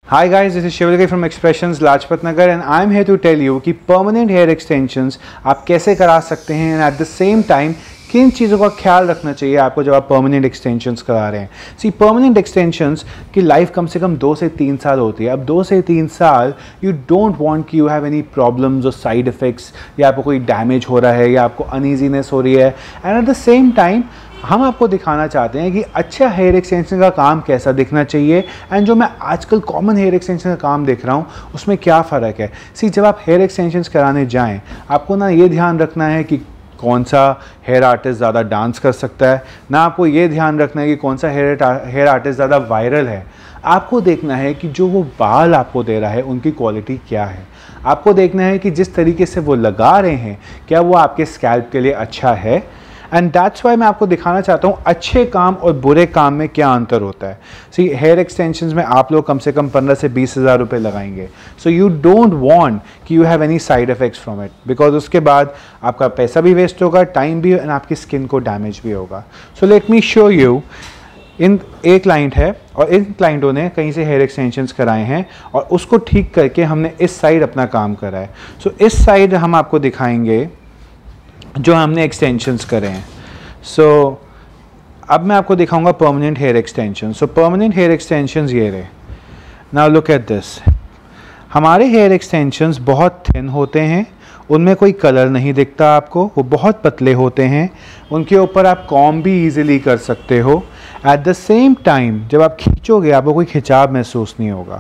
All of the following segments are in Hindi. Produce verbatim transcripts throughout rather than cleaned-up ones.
Hi guys, this is Shivalgai from Expressions Lajpat Nagar and I'm here to tell you कि permanent hair extensions आप कैसे करा सकते हैं and at the same time किन चीज़ों का ख्याल रखना चाहिए आपको जब आप परमानेंट एक्सटेंशंस करा रहे हैं। सी परमानेंट एक्सटेंशंस की लाइफ कम से कम दो से तीन साल होती है। अब दो से तीन साल यू डोंट वांट कि यू हैव एनी प्रॉब्लम्स और साइड इफ़ेक्ट्स या आपको कोई डैमेज हो रहा है या आपको अनईजीनेस हो रही है। And at the same time हम आपको दिखाना चाहते हैं कि अच्छा हेयर एक्सटेंशन का काम कैसा दिखना चाहिए एंड जो मैं आजकल कॉमन हेयर एक्सटेंशन का काम देख रहा हूँ उसमें क्या फ़र्क है। सी जब आप हेयर एक्सटेंशंस कराने जाएं आपको ना ये ध्यान रखना है कि कौन सा हेयर आर्टिस्ट ज़्यादा डांस कर सकता है, ना आपको ये ध्यान रखना है कि कौन सा हेयर हेयर आर्टिस्ट ज़्यादा वायरल है। आपको देखना है कि जो वो बाल आपको दे रहा है उनकी क्वालिटी क्या है। आपको देखना है कि जिस तरीके से वो लगा रहे हैं क्या वो आपके स्कैल्प के लिए अच्छा है। एंड दैट्स वाई मैं आपको दिखाना चाहता हूँ अच्छे काम और बुरे काम में क्या अंतर होता है। सी हेयर एक्सटेंशंस में आप लोग कम से कम पंद्रह से बीस हज़ार रुपये लगाएंगे। सो यू डोंट वांट कि you have any side effects from it, because उसके बाद आपका पैसा भी वेस्ट होगा, टाइम भी, एंड आपकी स्किन को डैमेज भी होगा। So let me show you. इन एक क्लाइंट है और इन क्लाइंटों ने कहीं से हेयर एक्सटेंशंस कराए हैं और उसको ठीक करके हमने इस साइड अपना काम करा है। सो so, इस साइड हम आपको दिखाएंगे जो हमने एक्सटेंशंस करे हैं। सो so, अब मैं आपको दिखाऊंगा permanent hair extension. So permanent hair extensions ये रहे। Now look at this. हमारे हेयर एक्सटेंशंस बहुत थिन होते हैं, उनमें कोई कलर नहीं दिखता आपको, वो बहुत पतले होते हैं, उनके ऊपर आप कॉम्ब भी ईजिली कर सकते हो। एट द सेम टाइम जब आप खींचोगे आपको कोई खिंचाव महसूस नहीं होगा।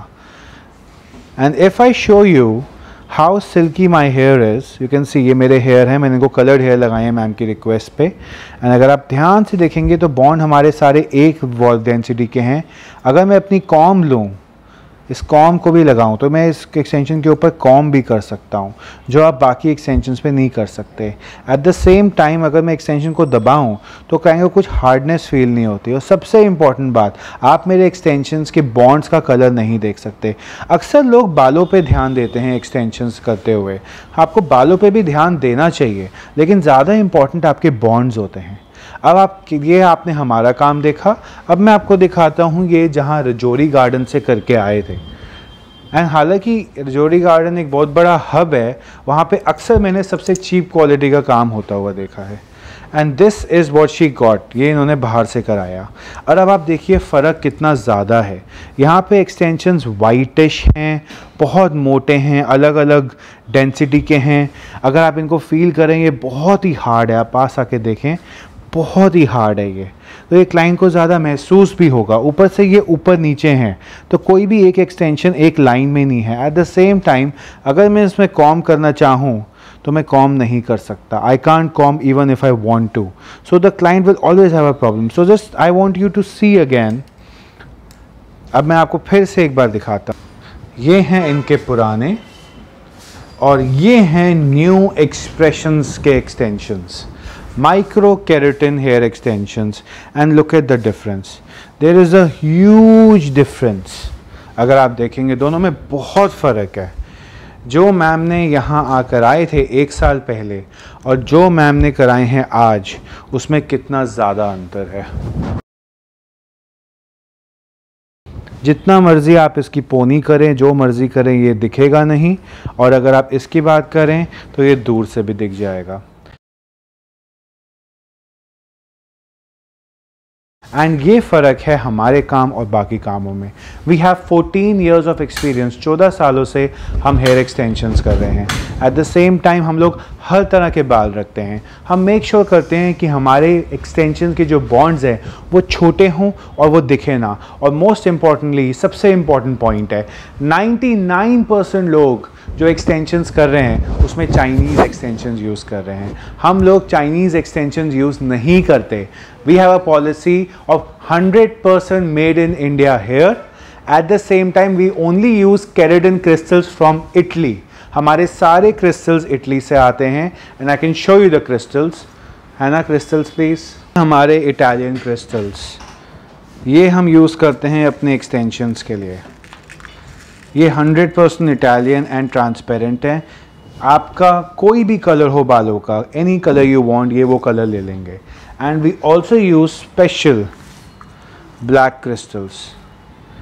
And if I show you how silky my hair is, you can see ये मेरे हेयर हैं, मैंने इनको कलर्ड हेयर लगाए हैं मैम की रिक्वेस्ट पे। एंड अगर आप ध्यान से देखेंगे तो बॉन्ड हमारे सारे एक वॉल डेंसिटी के हैं। अगर मैं अपनी कॉम्ब लूँ, इस कॉम्ब को भी लगाऊं, तो मैं इस एक्सटेंशन के ऊपर कॉम्ब भी कर सकता हूं जो आप बाकी एक्सटेंशंस पे नहीं कर सकते। एट द सेम टाइम अगर मैं एक्सटेंशन को दबाऊं तो कहेंगे कुछ हार्डनेस फील नहीं होती। और सबसे इम्पॉर्टेंट बात, आप मेरे एक्सटेंशंस के बॉन्ड्स का कलर नहीं देख सकते। अक्सर लोग बालों पे ध्यान देते हैं एक्सटेंशंस करते हुए, आपको बालों पे भी ध्यान देना चाहिए, लेकिन ज़्यादा इम्पॉर्टेंट आपके बॉन्ड्स होते हैं। अब आप ये आपने हमारा काम देखा, अब मैं आपको दिखाता हूँ ये जहाँ रजौरी गार्डन से करके आए थे। एंड हालांकि रजौरी गार्डन एक बहुत बड़ा हब है, वहाँ पे अक्सर मैंने सबसे चीप क्वालिटी का काम होता हुआ देखा है। And this is what she got, ये इन्होंने बाहर से कराया। और अब आप देखिए फ़र्क कितना ज़्यादा है। यहाँ पे एक्सटेंशंस वाइटिश हैं, बहुत मोटे हैं, अलग अलग डेंसिटी के हैं। अगर आप इनको फील करें ये बहुत ही हार्ड है, आप पास आके देखें बहुत ही हार्ड है ये, तो ये क्लाइंट को ज़्यादा महसूस भी होगा। ऊपर से ये ऊपर नीचे हैं तो कोई भी एक एक्सटेंशन एक लाइन में नहीं है। एट द सेम टाइम अगर मैं इसमें कॉम करना चाहूँ तो मैं कॉम नहीं कर सकता। I can't comb even if I want to, so the client will always have a problem. So just I want you to see again. अब मैं आपको फिर से एक बार दिखाता हूँ। ये हैं इनके पुराने और ये हैं न्यू एक्सप्रेशंस के extensions, micro keratin hair extensions, and look at the difference. There is a huge difference. अगर आप देखेंगे दोनों में बहुत फ़र्क है। जो मैम ने यहाँ आकर आए थे एक साल पहले और जो मैम ने कराए हैं आज, उसमें कितना ज़्यादा अंतर है। जितना मर्ज़ी आप इसकी पोनी करें, जो मर्ज़ी करें, ये दिखेगा नहीं, और अगर आप इसकी बात करें तो ये दूर से भी दिख जाएगा। एंड ये फ़र्क है हमारे काम और बाकी कामों में। We have fourteen years of experience, चौदह सालों से हम हेयर एक्सटेंशंस कर रहे हैं। एट द सेम टाइम हम लोग हर तरह के बाल रखते हैं। हम मेक श्योर sure करते हैं कि हमारे एक्सटेंशन के जो बॉन्ड्स हैं वो छोटे हों और वो दिखे ना। और मोस्ट इम्पॉर्टेंटली, सबसे इम्पॉर्टेंट पॉइंट है, नाइन्टी नाइन परसेंट लोग जो एक्सटेंशंस कर रहे हैं उसमें चाइनीज़ एक्सटेंशंस यूज़ कर रहे हैं। हम लोग चाइनीज़ एक्सटेंशंस यूज़ नहीं करते। We have a policy of hundred percent made in India hair. At the same time we only use keratin crystals from Italy. हमारे सारे क्रिस्टल्स इटली से आते हैं। And I can show you the crystals, है ना क्रिस्टल्स प्लीज़। हमारे इटालियन क्रिस्टल्स ये हम यूज़ करते हैं अपने एक्सटेंशंस के लिए। ये hundred percent Italian and transparent है। आपका कोई भी कलर हो बालों का, एनी कलर यू वांट, ये वो कलर ले लेंगे। And we also use special black crystals.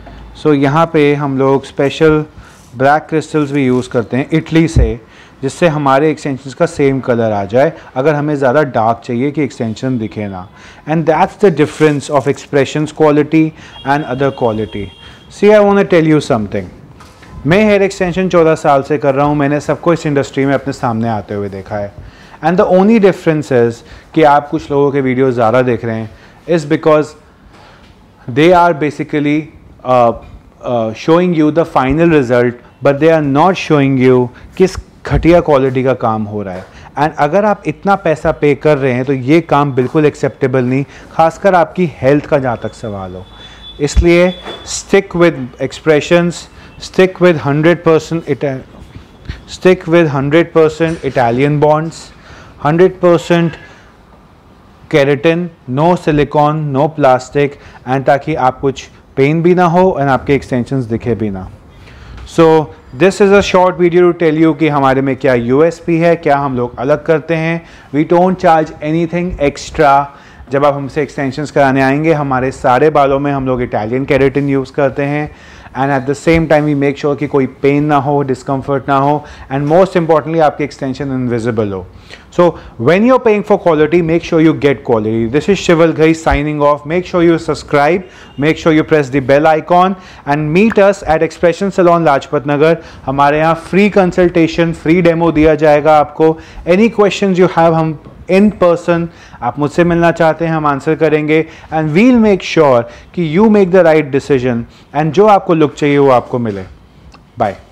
So so, यहाँ पे हम लोग स्पेशल ब्लैक क्रिस्टल्स भी यूज़ करते हैं इटली से, जिससे हमारे एक्सटेंशंस का सेम कलर आ जाए अगर हमें ज़्यादा डार्क चाहिए कि एक्सटेंशन दिखे ना। And that's the difference of expressions quality and other quality. See I want to tell you something. मैं हेयर एक्सटेंशन चौदह साल से कर रहा हूँ, मैंने सबको इस इंडस्ट्री में अपने सामने आते हुए देखा है। And the only difference is कि आप कुछ लोगों के वीडियो ज़्यादा देख रहे हैं is because they are basically showing you the final result, but they are not showing you किस घटिया क्वालिटी का काम हो रहा है। एंड अगर आप इतना पैसा पे कर रहे हैं तो ये काम बिल्कुल एक्सेप्टेबल नहीं, खासकर आपकी हेल्थ का जहाँ तक सवाल हो। इसलिए stick with expressions, stick with hundred percent stick with hundred percent Italian bonds, hundred percent keratin, no silicone, no plastic, and ताकि आप कुछ पेन भी ना हो एंड आपके एक्सटेंशंस दिखे भी ना। So this is a short video to tell you कि हमारे में क्या यूएसपी है, क्या हम लोग अलग करते हैं। We don't charge anything extra. जब आप हमसे एक्सटेंशंस कराने आएंगे, हमारे सारे बालों में हम लोग इटालियन केराटिन यूज़ करते हैं, and at the same time we make sure कि कोई पेन ना हो, डिस्कम्फर्ट ना हो, एंड मोस्ट इंपॉर्टेंटली आपकी एक्सटेंशन इनविजिबल हो। So when you are paying for quality, make sure you get quality. This is Shival Ghai signing off. Make sure you subscribe, make sure you press the bell icon and meet us at Expression Salon Lajpat Nagar. हमारे यहाँ free consultation, free demo दिया जाएगा आपको. Any questions you have, हम in person आप मुझसे मिलना चाहते हैं, हम आंसर करेंगे and we'll make sure कि you make the right decision and जो आपको look चाहिए वो आपको मिले. Bye.